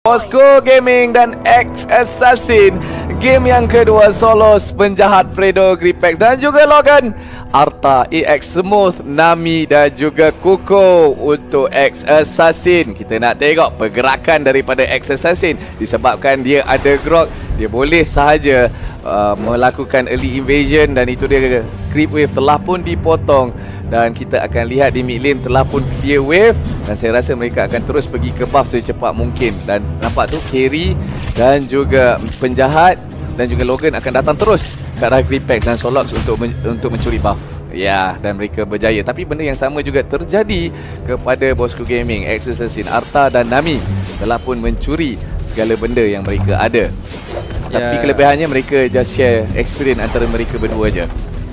Bosco Gaming dan X Assassin. Game yang kedua, Solos penjahat Fredo, Gripex dan juga Logan. Arta, EX Smooth, Nami dan juga Kuko untuk X Assassin. Kita nak tengok pergerakan daripada X Assassin. Disebabkan dia ada grog, dia boleh sahaja melakukan early invasion. Dan itu dia, creep wave telah pun dipotong. Dan kita akan lihat di mid lane telah pun clear wave. Dan saya rasa mereka akan terus pergi ke buff secepat mungkin. Dan nampak tu carry dan juga penjahat dan juga Logan akan datang terus ke arah Gripex dan Solox untuk mencuri buff. Ya, dan mereka berjaya. Tapi benda yang sama juga terjadi kepada Bosco Gaming. X Assassin, Arta dan Nami telah pun mencuri segala benda yang mereka ada. Tapi kelebihannya mereka just share experience antara mereka berdua je.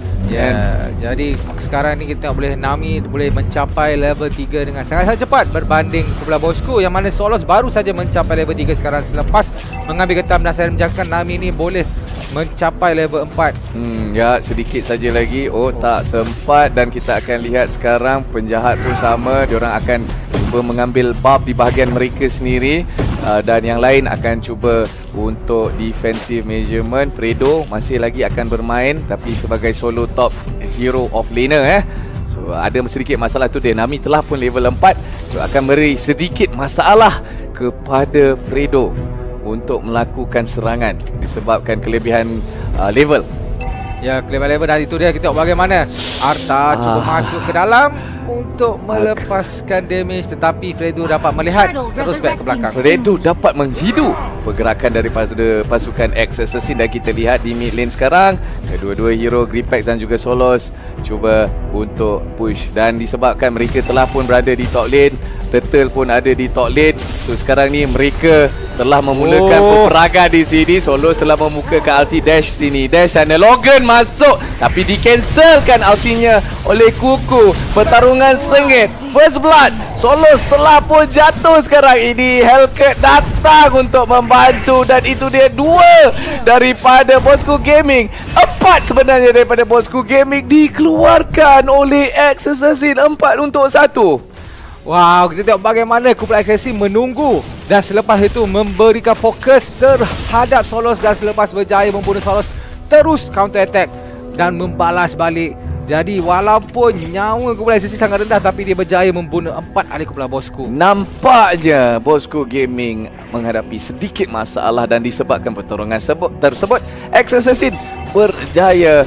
Jadi sekarang ni kita boleh Nami boleh mencapai level 3 dengan sangat-sangat cepat berbanding sebelah Bosco yang mana Solos baru saja mencapai level 3 sekarang selepas mengambil getam. Dan saya menjangkakan Nami ni boleh mencapai level 4. Ya, sedikit saja lagi. Oh, tak sempat. Dan kita akan lihat sekarang penjahat pun sama. Diorang akan cuba mengambil buff di bahagian mereka sendiri. Dan yang lain akan cuba untuk defensive measurement. Fredo masih lagi akan bermain tapi sebagai solo top hero of laner. So ada sedikit masalah tu dia. Nami telah pun level 4. So akan beri sedikit masalah kepada Fredo untuk melakukan serangan disebabkan kelebihan level. Ya, kelebihan level. Dan itu dia, kita tengok bagaimana Arta cuba masuk ke dalam untuk melepaskan damage, tetapi Fredo dapat melihat terus back ke belakang. Fredo dapat menghidu pergerakan daripada pasukan X Assassin. Dan kita lihat di mid lane sekarang, kedua-dua hero Gripex dan juga Solos cuba untuk push. Dan disebabkan mereka telah pun berada di top lane, Turtle pun ada di top lane. So sekarang ni mereka telah memulakan peperangan di sini. Solos telah membukakan ulti dash sini. Dash dan Logan masuk tapi di-cancelkan ultinya oleh Kuku. Pertarungan sengit, first blood. Solos telah pun jatuh sekarang ini. Hellcat datang untuk membantu. Dan itu dia 2 daripada Bosco Gaming. 4 sebenarnya daripada Bosco Gaming dikeluarkan oleh X Assassin. 4 untuk 1. Wow, kita tengok bagaimana kumpulan Assassin menunggu dan selepas itu memberikan fokus terhadap Solos. Dan selepas berjaya membunuh Solos, terus counter attack dan membalas balik. Jadi walaupun nyawa kumpulan Assassin sangat rendah, tapi dia berjaya membunuh 4 ahli kumpulan Bosco. Nampaknya Bosco Gaming menghadapi sedikit masalah. Dan disebabkan pertarungan tersebut, X Assassin berjaya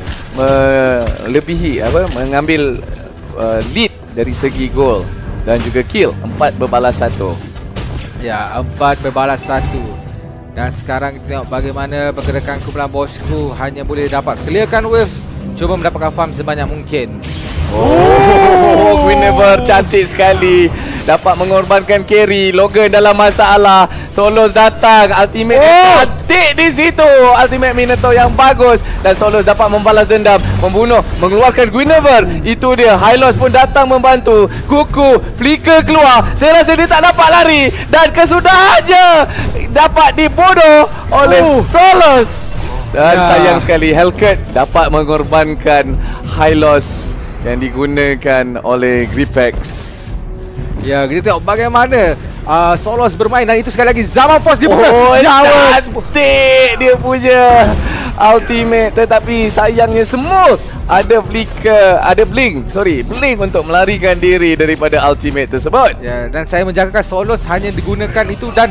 melebihi mengambil lead dari segi gol dan juga kill. 4 berbalas 1. Ya, 4 berbalas 1. Dan sekarang kita tengok bagaimana pergerakan kumpulan Bosco hanya boleh dapat clearkan wave, cuba mendapatkan farm sebanyak mungkin. Guinevere cantik sekali, dapat mengorbankan carry. Logan dalam masalah. Solos datang, ultimate cantik di situ. Ultimate Minato yang bagus. Dan Solos dapat membalas dendam, membunuh, mengeluarkan Guinevere. Itu dia, Hylos pun datang membantu. Kuku, flicker keluar. Saya rasa dia tak dapat lari. Dan kesudahannya dapat dibunuh oleh Solos. Dan sayang sekali, Hellcat dapat mengorbankan Hylos yang digunakan oleh Gripex. Ya, kita tengok bagaimana Solos bermain. Dan itu sekali lagi Zaman Force dibuka. Cantik dia punya ultimate. Tetapi sayangnya Smooth ada flicker, ada blink untuk melarikan diri daripada ultimate tersebut. Ya, dan saya menjangkakan Solos hanya digunakan itu dan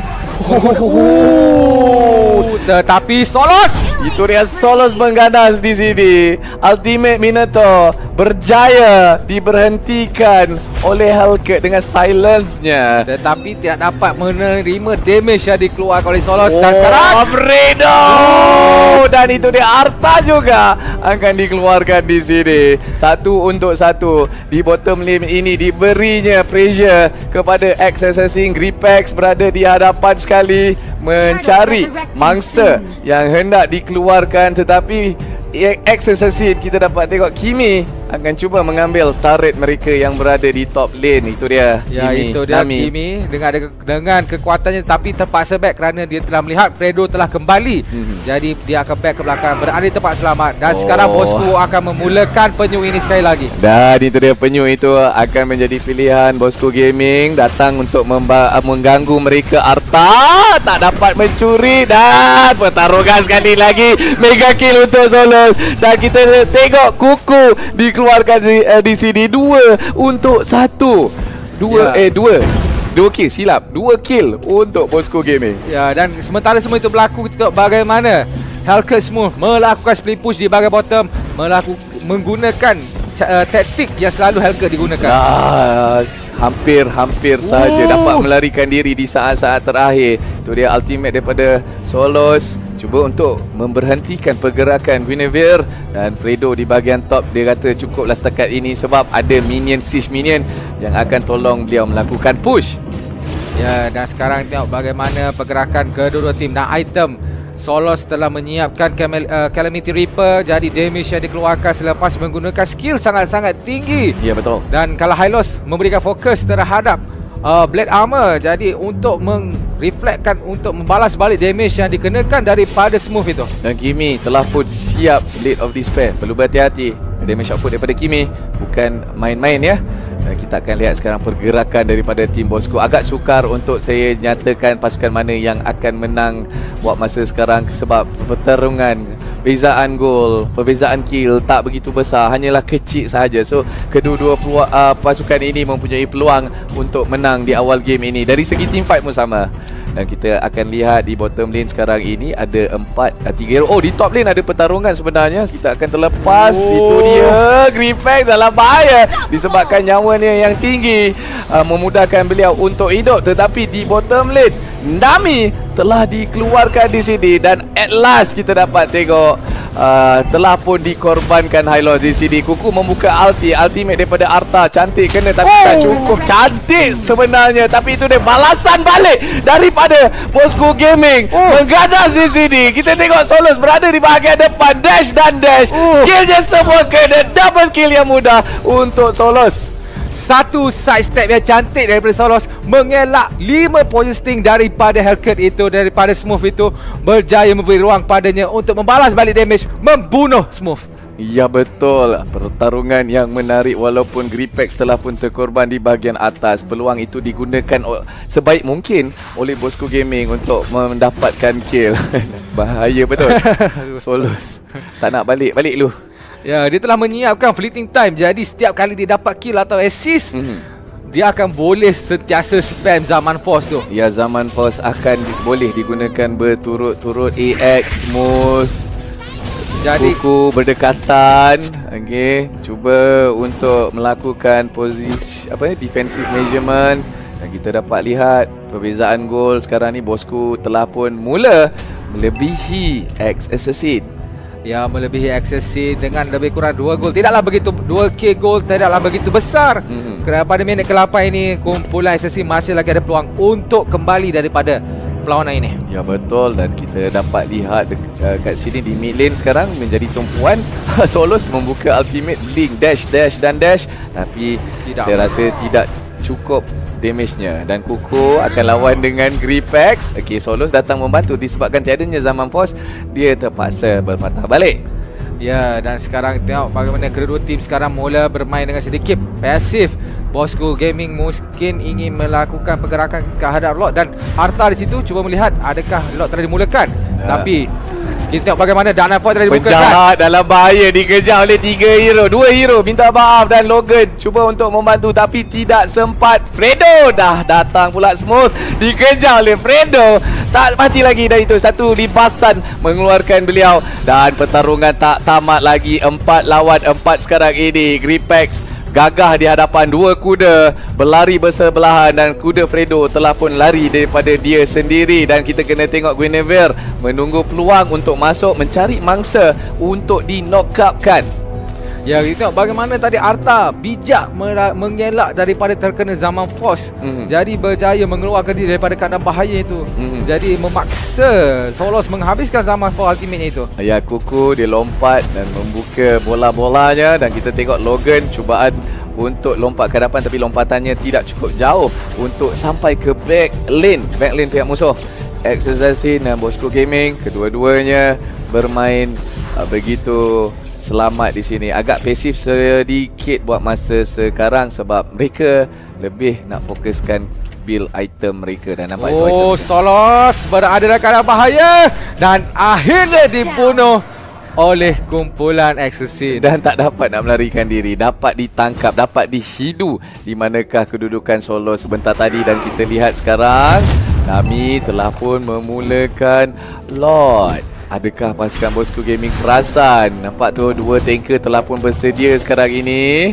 tetapi Solos, itu dia, Solos mengganas di sini. Ultimate Minato berjaya diberhentikan oleh Hellcat dengan silence-nya, tetapi tidak dapat menerima damage yang dikeluarkan oleh Solos. Dan sekarang Fredo, dan itu dia, Arta juga akan dikeluarkan di sini. 1 untuk 1 di bottom lane ini. Diberinya pressure kepada X Assassin. Gripex berada di hadapan sekali mencari mangsa yang hendak dikeluarkan, tetapi X Assassin kita dapat tengok Kimi akan cuba mengambil turret mereka yang berada di top lane. Itu dia Ya, Kimi, itu dia Nami. Kimi dengan kekuatannya, tapi terpaksa back kerana dia telah melihat Fredo telah kembali. Jadi dia akan back ke belakang, berada di tempat selamat. Dan sekarang Bosku akan memulakan penyu ini sekali lagi. Dan itu dia, penyu itu akan menjadi pilihan Bosku Gaming. Datang untuk mengganggu mereka. Arta tak dapat mencuri. Dan pertarungan sekali lagi, mega kill untuk Solos. Dan kita tengok Kuku dikeluarkan di sini 2 untuk 1. 2 kill, silap. 2 kill untuk Bosku Gaming. Ya, dan sementara semua itu berlaku, kita tengok bagaimana Hellcat Smooth melakukan split push di bahagian bottom, menggunakan taktik yang selalu Hellcat digunakan. Hampir saja dapat melarikan diri di saat-saat terakhir. Itu dia ultimate daripada Solos. Cuba untuk memberhentikan pergerakan Guinevere dan Fredo di bahagian top. Dia kata cukuplah setakat ini sebab ada minion, siege minion yang akan tolong beliau melakukan push. Ya, dan sekarang tengok bagaimana pergerakan kedua-dua tim dan item. Solos telah menyiapkan Calamity Reaper, jadi damage yang dikeluarkan selepas menggunakan skill sangat-sangat tinggi. Ya, betul. Dan kalau Hylos memberikan fokus terhadap Blade Armor, jadi untuk mereflectkan, untuk membalas balik damage yang dikenakan daripada Smooth itu. Dan Kimi telah pun siap Blade of Despair. Perlu berhati-hati. Damage output daripada Kimi bukan main-main ya. Kita akan lihat sekarang pergerakan daripada tim Bosku. Agak sukar untuk saya nyatakan pasukan mana yang akan menang buat masa sekarang sebab pertarungan, perbezaan gol, perbezaan kill tak begitu besar, hanyalah kecil sahaja. So kedua-dua pasukan ini mempunyai peluang untuk menang di awal game ini. Dari segi team fight pun sama. Dan kita akan lihat di bottom lane sekarang ini ada 3 hero. Oh, di top lane ada pertarungan sebenarnya. Kita akan terlepas. Itu dia, Gripex dalam bahaya disebabkan nyawanya yang tinggi memudahkan beliau untuk hidup. Tetapi di bottom lane Nami telah dikeluarkan di sini. Dan at last kita dapat tengok telah pun dikorbankan Hylos di sini. Kuku membuka ultimate daripada Arta. Cantik kena tapi tak cukup cantik sebenarnya. Tapi itu dia balasan balik daripada Bosku Gaming. Menggadas di sini. Kita tengok Solos berada di bahagian depan. Dash dan dash. Skillnya semua kena. Double kill yang mudah untuk Solos. Satu side step yang cantik daripada Solos, mengelak 5 positioning daripada Hellcat itu, daripada Smooth itu, berjaya memberi ruang padanya untuk membalas balik damage, membunuh Smooth. Ya, betul. Pertarungan yang menarik walaupun Gripex telah pun terkorban di bahagian atas. Peluang itu digunakan sebaik mungkin oleh Bosku Gaming untuk mendapatkan kill. Bahaya betul. Solos tak nak balik lu. Ya, dia telah menyiapkan fleeting time. Jadi setiap kali dia dapat kill atau assist, dia akan boleh sentiasa spam Zaman Force tu. Ya, Zaman Force akan boleh digunakan berturut-turut. AX, Smooth, jadi Kuku berdekatan. Okey, cuba untuk melakukan posisi defensive measurement. Dan kita dapat lihat perbezaan gol sekarang ni. Bosku telah pun mula melebihi X Assassin. Ya, melebihi Assassin dengan lebih kurang 2 gol. Tidaklah begitu, 2k gol tidaklah begitu besar. Kerana pada minit ke-8 ini, kumpulan Assassin masih lagi ada peluang untuk kembali daripada perlawanan ini. Ya, betul. Dan kita dapat lihat kat sini di mid lane sekarang menjadi tumpuan. Solos membuka ultimate Blink, dash dan dash. Tapi saya rasa tidak cukup damage-nya. Dan Kuku akan lawan dengan Gripex. Okey, Solos datang membantu disebabkan tiadanya Zaman Force. Dia terpaksa berpatah balik. Ya, dan sekarang tengok bagaimana kedua tim sekarang mula bermain dengan sedikit pasif. Bosku Gaming mungkin ingin melakukan pergerakan ke hadap Lord, dan Arta di situ cuba melihat adakah Lord telah dimulakan. Tapi kita tengok bagaimana Dana Force telah dibukakan. Penjahat dalam bahaya, dikejar oleh 3 hero. 2 hero minta maaf dan Logan cuba untuk membantu tapi tidak sempat. Fredo dah datang pula. Smooth dikejar oleh Fredo. Tak mati lagi, dan itu satu limpasan mengeluarkan beliau. Dan pertarungan tak tamat lagi. 4 lawan 4 sekarang ini. Gripex gagah di hadapan 2 kuda berlari bersebelahan, dan kuda Fredo telah pun lari daripada dia sendiri. Dan kita kena tengok Guinevere menunggu peluang untuk masuk mencari mangsa untuk di-knock-upkan. Ya, kita tengok bagaimana tadi Arta bijak mengelak daripada terkena zaman force. Jadi berjaya mengeluarkan diri daripada keadaan bahaya itu. Jadi memaksa Solos menghabiskan zaman force ultimate itu. Ya, Kuku dia lompat dan membuka bola-bolanya, dan kita tengok Logan cubaan untuk lompat ke depan, tapi lompatannya tidak cukup jauh untuk sampai ke back lane pihak musuh. Assassin dan Bosco Gaming, kedua-duanya bermain begitu selamat di sini. Agak pasif sedikit buat masa sekarang sebab mereka lebih nak fokuskan build item mereka, dan nampak Solos berada dalam keadaan bahaya dan akhirnya dibunuh oleh kumpulan Assassin dan tak dapat nak melarikan diri, dapat ditangkap, dapat dihidu. Di manakah kedudukan Solos sebentar tadi, dan kita lihat sekarang Nami telah pun memulakan Lord. Adakah pasukan Bosco Gaming perasan? Nampak tu dua tanker telah pun bersedia sekarang ini.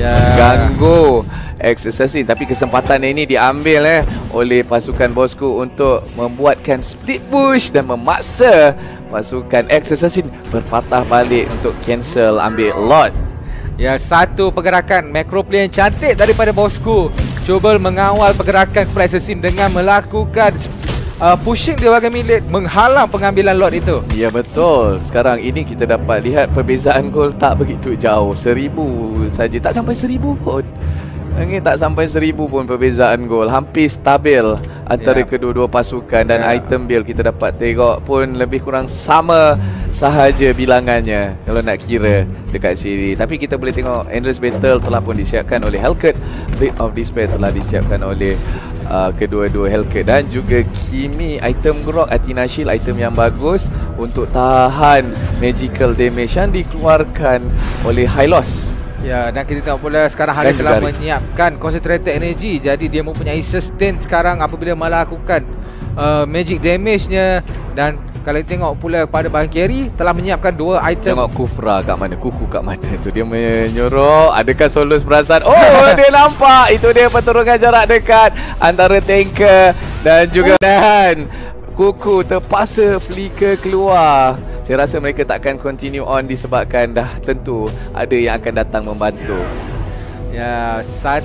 Ganggu Assassin, tapi kesempatan ini diambil oleh pasukan Bosco untuk membuatkan split push dan memaksa pasukan Assassin berpatah balik untuk cancel ambil Lord. Ya, satu pergerakan macro play yang cantik daripada Bosco. Cuba mengawal pergerakan Assassin dengan melakukan pushing di bahagian middle, menghalang pengambilan Lord itu. Ya, betul. Sekarang ini kita dapat lihat perbezaan gol tak begitu jauh. 1000 saja, tak sampai 1000 pun. Ini tak sampai 1000 pun perbezaan gol. Hampir stabil antara kedua-dua pasukan, dan item build kita dapat tengok pun lebih kurang sama sahaja bilangannya kalau nak kira dekat sini. Tapi kita boleh tengok Endless Battle telah pun disiapkan oleh Hellcat. Blade of Despair telah disiapkan oleh kedua-dua Hellcat, dan juga Kimi item Grok, Athena Shield item yang bagus untuk tahan magical damage yang dikeluarkan oleh Hylos. Ya, dan kita tengok pula sekarang Haris telah menyiapkan concentrated energy. Jadi dia mempunyai sustain sekarang apabila melakukan magic damage-nya. Dan kalau kita tengok pula pada bahagian carry telah menyiapkan dua item. Tengok Kufra kat mana, Kuku kat mana tu. Dia menyorok. Adakah Solos perasan? Oh, dia nampak. Itu dia pertarungan jarak dekat antara tanker dan juga Dan Kuku terpaksa flicker keluar. Saya rasa mereka takkan continue on disebabkan dah tentu ada yang akan datang membantu. Ya,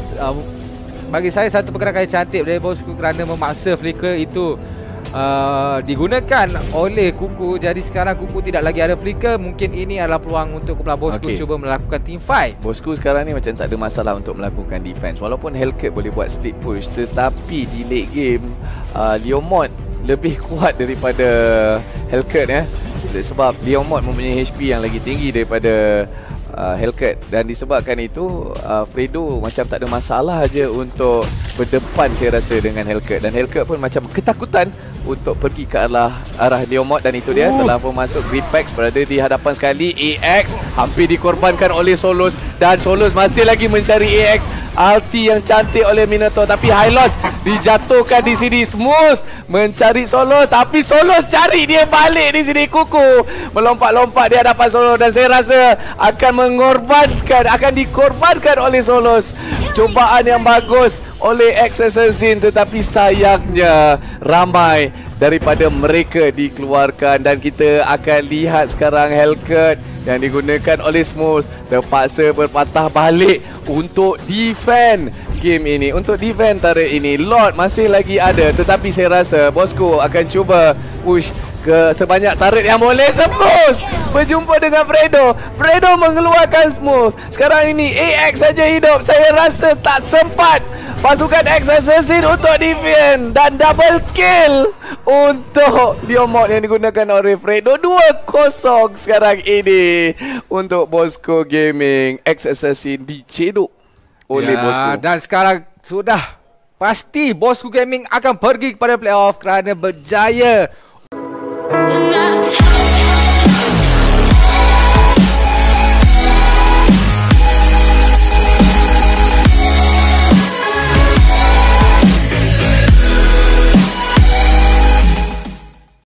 bagi saya satu pergerakan yang cantik dari Bosco kerana memaksa flicker itu digunakan oleh Kuku. Jadi sekarang Kuku tidak lagi ada flicker. Mungkin ini adalah peluang untuk kumpulan Bosco cuba melakukan team fight. Bosco sekarang ni macam tak ada masalah untuk melakukan defense. Walaupun Hellcat boleh buat split push, tetapi di late game Leomord lebih kuat daripada Hellcat sebab Leomord mempunyai HP yang lagi tinggi daripada Hellcat, dan disebabkan itu Fredo macam tak ada masalah aja untuk berdepan saya rasa dengan Hellcat, dan Hellcat pun macam ketakutan untuk pergi ke arah Leomord, dan itu dia telah pun masuk Gripex berada di hadapan sekali. AX hampir dikorbankan oleh Solos, dan Solos masih lagi mencari AX ulti yang cantik oleh Minotaur, tapi Hylos dijatuhkan di sini. Smooth mencari Solos, tapi Solos cari dia balik di sini. Kuku melompat-lompat di hadapan Solos, dan saya rasa akan dikorbankan oleh Solos. Cubaan yang bagus oleh Assassin, tetapi sayangnya ramai daripada mereka dikeluarkan, dan kita akan lihat sekarang Hellcat yang digunakan oleh Smooth terpaksa berpatah balik untuk defend game ini, untuk defend turret ini. Lord masih lagi ada, tetapi saya rasa Bosco akan cuba push ke sebanyak turret yang boleh. Smooth berjumpa dengan Fredo. Fredo mengeluarkan Smooth. Sekarang ini AX saja hidup. Saya rasa tak sempat pasukan Assassin untuk defend, dan double kill untuk Leomord yang digunakan oleh Fredo. 2-0 sekarang ini untuk Bosco Gaming. Assassin dicedok oleh Bosco, dan sekarang sudah pasti Bosco Gaming akan pergi kepada playoff kerana berjaya